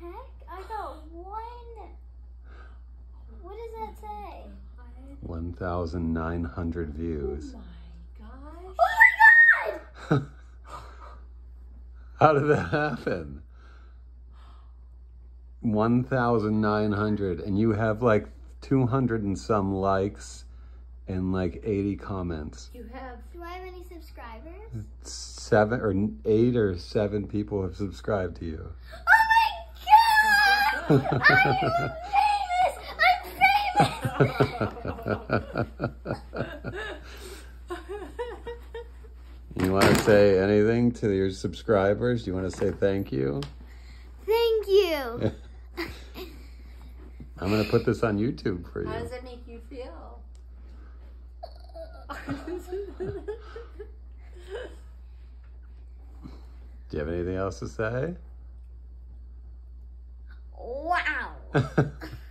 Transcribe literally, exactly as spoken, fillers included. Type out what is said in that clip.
heck? I got one. What does that say? one thousand nine hundred views. Oh my gosh. Oh my god! How did that happen? one thousand nine hundred, and you have like two hundred and some likes and like eighty comments. You have. Do I have any subscribers? Seven or eight or seven people have subscribed to you. Oh my god! I'm famous! I'm famous! You want to say anything to your subscribers? Do you want to say thank you? Thank you. I'm going to put this on YouTube for you. How does it make you feel? Do you have anything else to say? Wow.